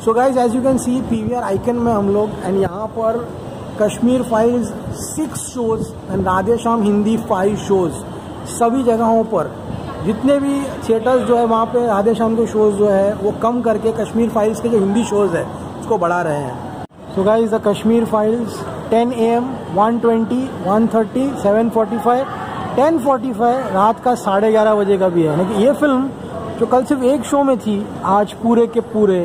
So guys as you can see PVR Icon में हम लोग एंड यहाँ पर Kashmir Files 6 shows and Radhe Shyam Hindi 5 shows सभी जगहों पर जितने भी थिएटर्स जो है वहाँ पे राधे श्याम के शोज जो है वो कम करके कश्मीर फाइल्स के जो हिंदी शोज है उसको बढ़ा रहे हैं। So guys the Kashmir Files 10 AM 120 130 7:45 10:45 रात का 11:30 बजे का भी है। लेकिन ये फिल्म जो कल सिर्फ एक शो में थी आज पूरे के पूरे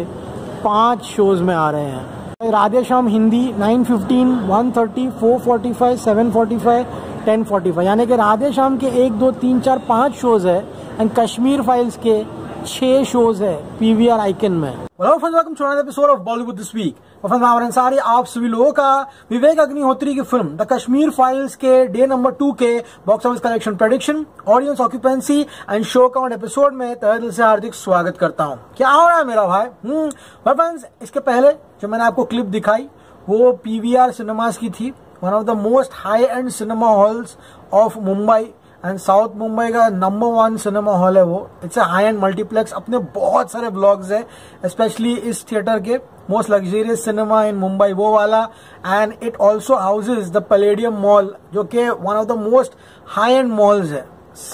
5 शोज में आ रहे हैं। राधे श्याम हिंदी 9:15 1:30 4:45 7:45 10:45 यानी कि राधे श्याम के 1 2 3 4 5 शोज है एंड कश्मीर फाइल्स के 6 शोज है पीवीआर आइकन में। Welcome to another episode of Bollywood this week. Ansari आप सभी लोगों का विवेक अग्निहोत्री की फिल्म द कश्मीर फाइल्स के डे नंबर 2 के box office collection prediction, audience occupancy and show count episode में तहे दिल से हार्दिक स्वागत करता हूं। क्या हो रहा है मेरा भाई? फ्रेंड्स, इसके पहले जो मैंने आपको क्लिप दिखाई वो पीवीआर सिनेमास की थी, one of the most high end cinema halls of Mumbai and south Mumbai का नंबर 1 सिनेमा हॉल है वो। It's a high end multiplex. अपने बहुत सारे ब्लॉग्स है स्पेशली इस थिएटर के, most luxurious cinema in Mumbai वो वाला। And it also houses the Palladium mall जो कि one of the most high end malls है।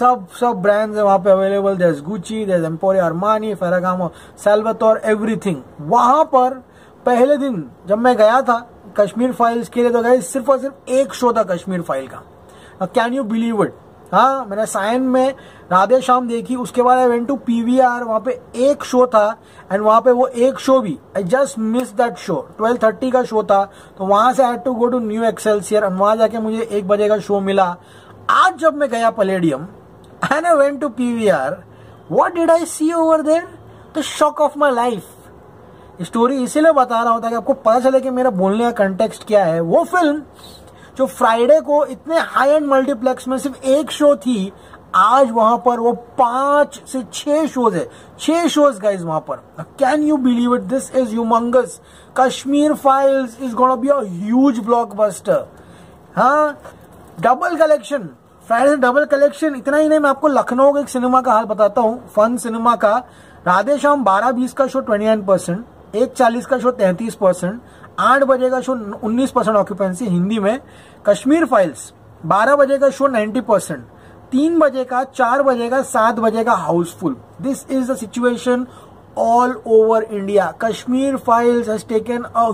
सब ब्रांड्स है वहां पे available. There is Gucci, there is Emporio Armani, Ferragamo, Salvatore, everything. वहां पर पहले दिन जब मैं गया था कश्मीर फाइल्स के लिए तो गाइस सिर्फ और सिर्फ एक शो था कश्मीर फाइल का। Can you believe it? हाँ, मैंने साइन में राधे श्याम देखी, उसके बाद आई वेंट टू पीवीआर, वहां पे एक शो था एंड वहां पे वो एक शो भी I just miss that show. 12:30 का शो था तो वहां से I had to go to New Excelsior and वहां जाके मुझे 1 बजे का शो मिला। आज जब मैं गया Palladium and I went to PVR, what did I see over there? The shock of my life. Story इसीलिए बता रहा हूं ताकि आपको पता चले कि मेरा बोलने का कंटेक्स्ट क्या है। वो फिल्म जो फ्राइडे को इतने हाई एंड मल्टीप्लेक्स में सिर्फ एक शो थी, आज वहां पर वो 5 से 6 शोज है। 6 शोज गाइज वहां पर। Can you believe it? This is humungous. Kashmir files is gonna be a huge blockbuster. हाँ, double collection, Friday double collection. इतना ही नहीं, मैं आपको लखनऊ के एक सिनेमा का हाल बताता हूँ, फन सिनेमा का। राधे श्याम 12:20 का शो 29%, 1:40 का शो 33%, 8 बजे का शो 19% ऑक्यूपेंसी हिंदी में। कश्मीर फाइल्स 12 बजे का शो 90%, 3 बजे का, 4 बजे का, 7 बजे का housefull. This is the situation all over India. Kashmir Files has taken a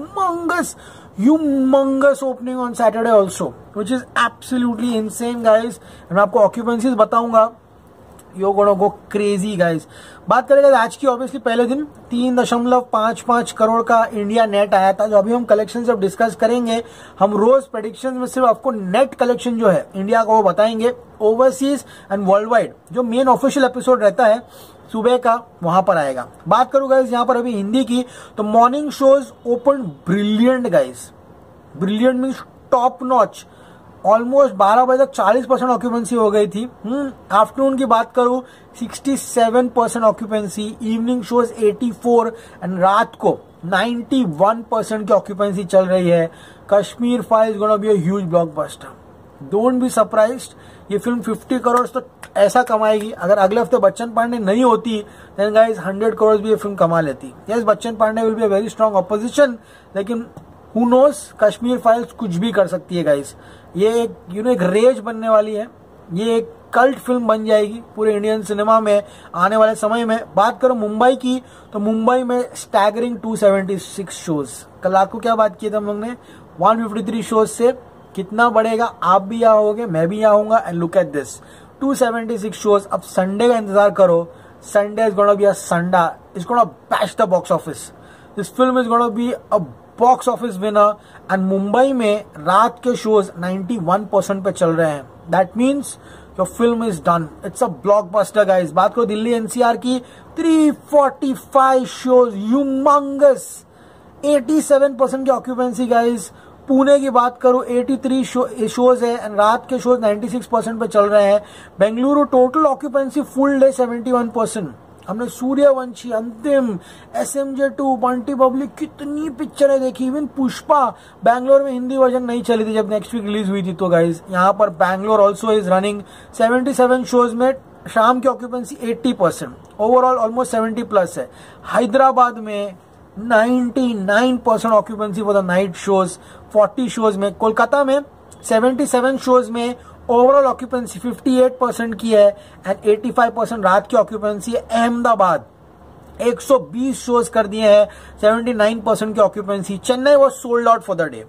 humongous opening on Saturday also, which is absolutely insane guys। मैं आपको ऑक्यूपेंसीज बताऊंगा, you're gonna go crazy guys। बात करेंगे आज की, ऑब्वियसली पहले दिन 3.55 करोड़ का इंडिया नेट आया था। जो अभी हम कलेक्शन जब डिस्कस करेंगे, हम रोज प्रेडिक्शन में सिर्फ आपको नेट कलेक्शन जो है इंडिया का वो बताएंगे। ओवरसीज एंड वर्ल्ड वाइड जो मेन ऑफिशियल एपिसोड रहता है सुबह का, वहां पर आएगा। बात करूं गाइज यहाँ पर अभी हिंदी की, तो morning shows open brilliant guys. Brilliant means top notch. Almost 12 बजे तक 40% ऑक्यूपेंसी हो गई थी। आफ्टरनून की बात करूं 67% ऑक्यूपेंसी, इवनिंग शोज 84 एंड रात को 91% की ऑक्यूपेंसी चल रही है। Kashmir Files gonna be a huge blockbuster. Don't be surprised, ये फिल्म 50 करोड़ तो ऐसा कमाएगी। अगर अगले हफ्ते बच्चन पांडे नहीं होती देन गाइस 100 करोड़ भी ये फिल्म कमा लेती। Yes, Bachchan Pandey will be a very strong opposition, लेकिन हु नोस, कश्मीर फाइल्स कुछ भी कर सकती है गाइस। ये एक एक रेज बनने वाली है। ये एक कल्ट फिल्म बन जाएगी पूरे इंडियन सिनेमा में आने वाले समय में। बात करो मुंबई की, तो मुंबई में स्टैगरिंग 276 शोज। कल आपको क्या बात की थी हम लोग ने, 153 शोज से कितना बढ़ेगा? आप भी यहाँ होगे, मैं भी यहाँ होऊंगा। And look at this, 276 shows. अब संडे का इंतजार करो। Sunday is gonna be a Sunday, is gonna bash the box office. This film is gonna be a box office winner. And Mumbai में रात के शोज 91% पे चल रहे हैं। That means your film is done, it's a blockbuster guys. बात करो Delhi NCR की, 345 शोज, ह्यूमंगस, 87% की ऑक्यूपेंसी गाइस। पुणे की बात करूं 83 शोज है एंड रात के शोज 96% पे चल रहे हैं। Bengaluru total occupancy full day 71%। हमने सूर्यवंशी, अंतिम, SMJ2, बंटी पब्लिक, कितनी पिक्चरें देखी। इवन पुष्पा बैंगलोर में हिंदी वर्जन नहीं चली थी जब नेक्स्ट वीक रिलीज हुई थी। तो गाइज यहाँ पर Bangalore also is running 77 shows में। शाम की ऑक्यूपेंसी 80%, ओवरऑल ऑलमोस्ट 70+ है। हैदराबाद में 99% occupancy for the night shows 40 shows में। कोलकाता में 77 शोज में ओवरऑल ऑक्यूपेंसी 58% की है एंड 85% रात की ऑक्यूपेंसी है। अहमदाबाद 120 शोज कर दिए हैं, 79% की occupancy. Chennai was sold out for the day.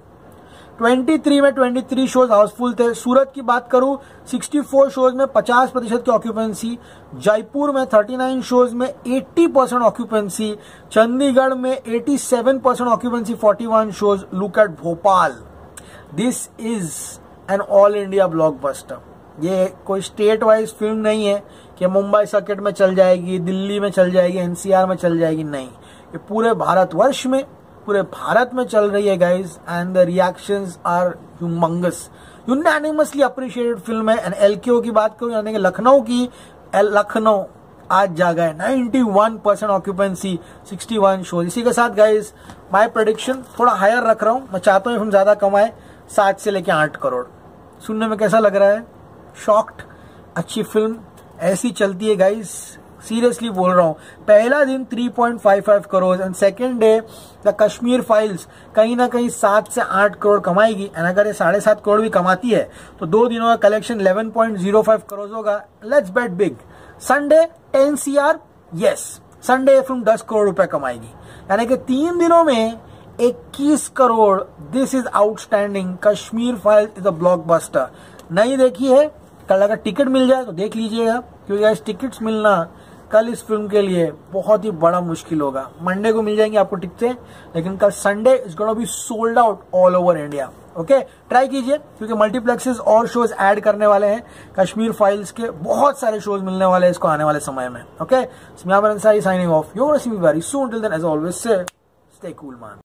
23 में 23 शोज हाउसफुल थे। सूरत की बात करूं 64 शोज में 50% की ऑक्यूपेंसी। जयपुर में 39 शोज में 80% ऑक्यूपेंसी। चंडीगढ़ में 87% occupancy 41 shows. Look at Bhopal, this is an all India blockbuster. ये कोई स्टेट वाइज फिल्म नहीं है कि मुंबई सर्किट में चल जाएगी, दिल्ली में चल जाएगी, एनसीआर में चल जाएगी, नहीं, ये पूरे भारतवर्ष में, पूरे भारत में चल रही है guys and the reactions are humongous. Unanimously appreciated film है। एंड एलकेओ की बात करूं यानी कि लखनऊ की, लखनऊ आज जागा है 91% ऑक्यूपेंसी 61 शो। इसी के साथ गाइज माय प्रेडिक्शन थोड़ा हायर रख रहा हूं। मैं चाहता हूं फिल्म ज्यादा कमाए, 7 से लेके 8 करोड़। सुनने में कैसा लग रहा है? शॉक्ड? अच्छी फिल्म ऐसी चलती है गाइज, सीरियसली बोल रहा हूं। पहला दिन 3.55 crore and second day the Kashmir files कहीं ना कहीं 7 से 8 करोड़ कमाएगी। एंड अगर ये 7.5 करोड़ भी कमाती है तो 2 दिनों का कलेक्शन 11.05 करोड़ होगा। Let's bet big. Sunday 10 CR, yes, Sunday film 10 crore रुपए कमाएगी, यानी कि 3 दिनों में 21 crore. This is outstanding. Kashmir files is a blockbuster. नहीं देखी है, कल अगर टिकट मिल जाए तो देख लीजिएगा, क्योंकि गाइस टिकट्स मिलना कल इस फिल्म के लिए बहुत ही बड़ा मुश्किल होगा। मंडे को मिल जाएंगे आपको टिकटें, लेकिन कल Sunday is gonna be sold out all over India. Okay, try कीजिए, क्योंकि मल्टीप्लेक्सेस और शोज ऐड करने वाले हैं। कश्मीर फाइल्स के बहुत सारे शोज मिलने वाले हैं इसको आने वाले समय में। Okay, signing off. You will see me very soon. Till then as always say stay cool man.